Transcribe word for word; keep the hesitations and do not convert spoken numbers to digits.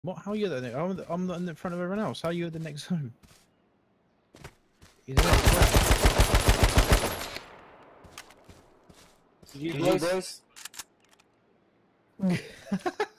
What? How are you at the next? I'm, the, I'm not in the front of everyone else. How are you at the next zone? He's in You boys? it.